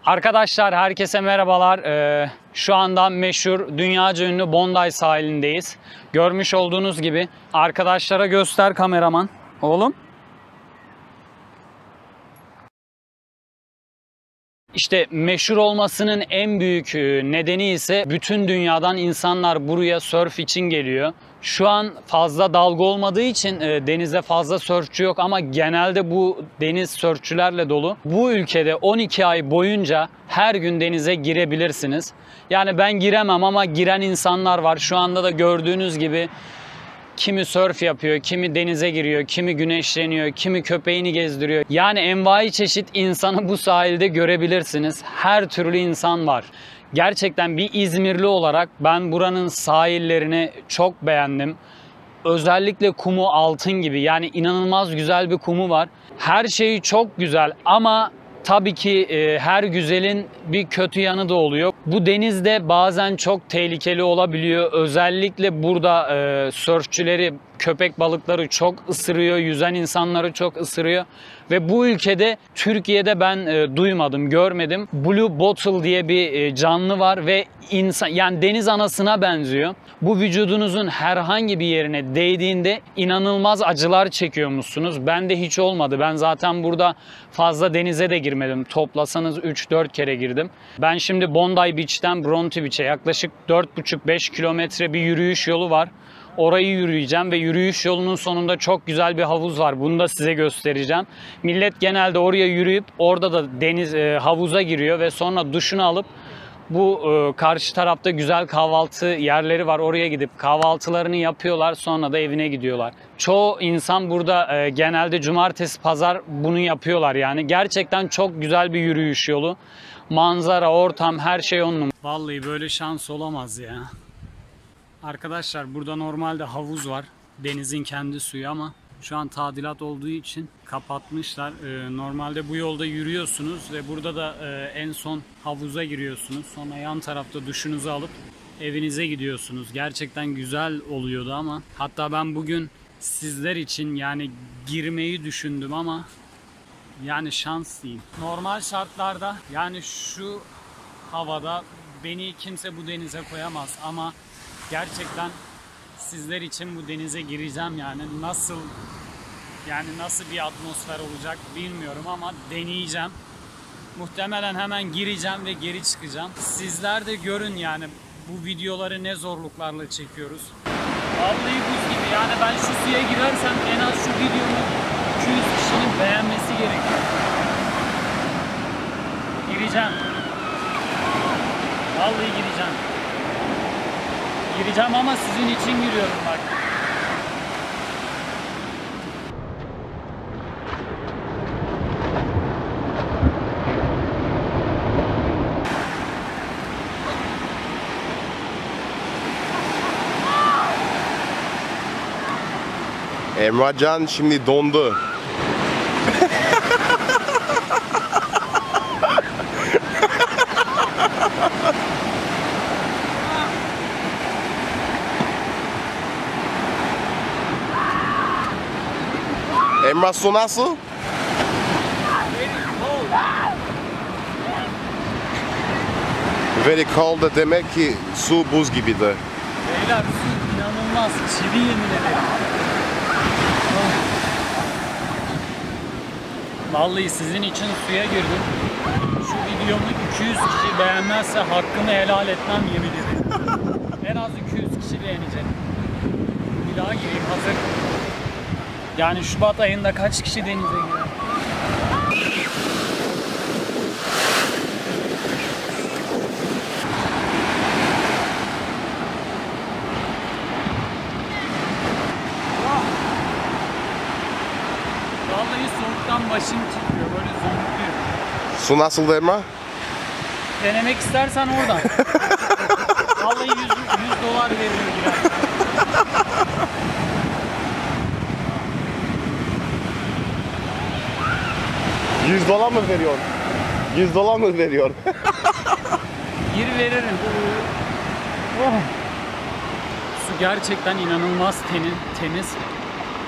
Arkadaşlar herkese merhabalar. Şu anda meşhur dünyaca ünlü Bondi sahilindeyiz. Görmüş olduğunuz gibi arkadaşlara göster kameraman. Oğlum. İşte meşhur olmasının en büyük nedeni ise bütün dünyadan insanlar buraya sörf için geliyor. Şu an fazla dalga olmadığı için denizde fazla sörfçü yok ama genelde bu deniz sörfçülerle dolu. Bu ülkede 12 ay boyunca her gün denize girebilirsiniz. Yani ben giremem ama giren insanlar var. Şu anda da gördüğünüz gibi kimi sörf yapıyor, kimi denize giriyor, kimi güneşleniyor, kimi köpeğini gezdiriyor. Yani envai çeşit insanı bu sahilde görebilirsiniz. Her türlü insan var. Gerçekten bir İzmirli olarak ben buranın sahillerini çok beğendim. Özellikle kumu altın gibi, yani inanılmaz güzel bir kumu var. Her şeyi çok güzel ama tabii ki her güzelin bir kötü yanı da oluyor. Bu denizde bazen çok tehlikeli olabiliyor. Özellikle burada sörfçüleri, köpek balıkları çok ısırıyor. Yüzen insanları çok ısırıyor. Ve bu ülkede, Türkiye'de ben duymadım, görmedim. Blue Bottle diye bir canlı var ve yani deniz anasına benziyor. Bu vücudunuzun herhangi bir yerine değdiğinde inanılmaz acılar çekiyormuşsunuz. Bende hiç olmadı. Ben zaten burada fazla denize de girmedim. Toplasanız 3-4 kere girdim. Ben şimdi Bondi Beach'ten Bronte Beach'e yaklaşık 4,5-5 kilometre bir yürüyüş yolu var. Orayı yürüyeceğim ve yürüyüş yolunun sonunda çok güzel bir havuz var. Bunu da size göstereceğim. Millet genelde oraya yürüyüp orada da havuza giriyor ve sonra duşunu alıp bu karşı tarafta güzel kahvaltı yerleri var. Oraya gidip kahvaltılarını yapıyorlar. Sonra da evine gidiyorlar. Çoğu insan burada genelde cumartesi, pazar bunu yapıyorlar yani. Gerçekten çok güzel bir yürüyüş yolu. Manzara, ortam, her şey on numara. Vallahi böyle şans olamaz ya. Arkadaşlar burada normalde havuz var. Denizin kendi suyu ama şu an tadilat olduğu için kapatmışlar. Normalde bu yolda yürüyorsunuz ve burada da en son havuza giriyorsunuz. Sonra yan tarafta duşunuzu alıp evinize gidiyorsunuz. Gerçekten güzel oluyordu ama hatta ben bugün sizler için yani girmeyi düşündüm ama yani şans değil. Normal şartlarda yani şu havada beni kimse bu denize koyamaz ama gerçekten sizler için bu denize gireceğim yani. Nasıl bir atmosfer olacak bilmiyorum ama deneyeceğim. Muhtemelen hemen gireceğim ve geri çıkacağım. Sizler de görün yani bu videoları ne zorluklarla çekiyoruz. Vallahi buz gibi yani, ben şu suya girersem en az şu videomu 200 kişinin beğenmesi gerekiyor. Gireceğim. Vallahi gireceğim. Gireceğim ama sizin için giriyorum bak. Emrahcan şimdi dondu. Emrah su nasıl? Very cold da demek ki su buz gibidir. Beyler su inanılmaz çivi, yemin ederim. Vallahi sizin için suya girdim. Şu videomu 200 kişi beğenmezse hakkımı helal etmem, yemin ederim. En az 200 kişi beğenecek. Bir daha gireyim hazır. Yani Şubat ayında kaç kişi denize girer? Vallahi soğuktan başım titriyor, böyle zonkluyor. Su nasıl Emrah? Denemek istersen oradan. Vallahi 100 dolar veriyor girer. $100 mı veriyor? $100 mı veriyor? Gir veririm. Oh. Su gerçekten inanılmaz temiz.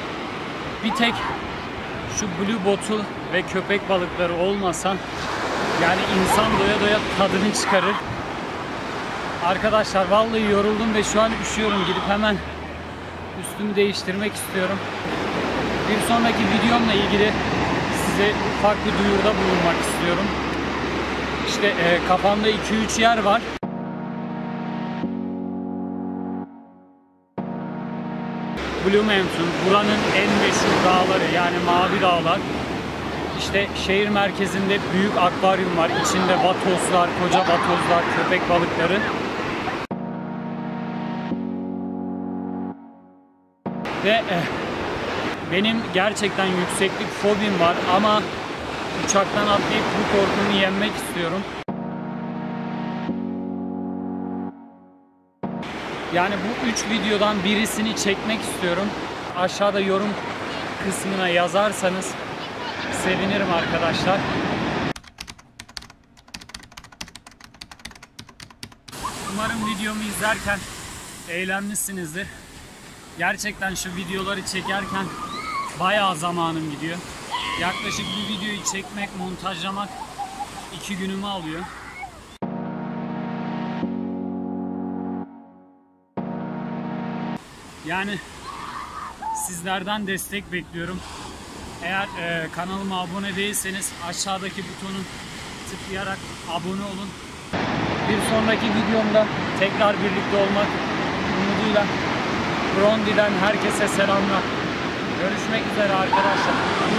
Bir tek şu Blue Bottle ve köpek balıkları olmasa Yani insan doya doya tadını çıkarır. Arkadaşlar vallahi yoruldum ve şu an üşüyorum. Gidip hemen üstümü değiştirmek istiyorum. Bir sonraki videomla ilgili size ufak bir duyuruda bulunmak istiyorum. İşte kafamda 2-3 yer var. Blue Mountain, buranın en meşhur dağları, yani Mavi Dağlar. İşte şehir merkezinde büyük akvaryum var. İçinde vatozlar, koca vatozlar, köpek balıkları. Ve benim gerçekten yükseklik fobim var ama uçaktan atlayıp bu korkumu yenmek istiyorum. Yani bu 3 videodan birisini çekmek istiyorum. Aşağıda yorum kısmına yazarsanız sevinirim arkadaşlar. Umarım videomu izlerken eğlenmişsinizdir. Gerçekten şu videoları çekerken bayağı zamanım gidiyor. Yaklaşık bir videoyu çekmek, montajlamak 2 günümü alıyor. Yani sizlerden destek bekliyorum. Eğer kanalıma abone değilseniz aşağıdaki butonu tıklayarak abone olun. Bir sonraki videomda tekrar birlikte olmak umuduyla Brondy'den herkese selamlar. Görüşmek üzere arkadaşlar.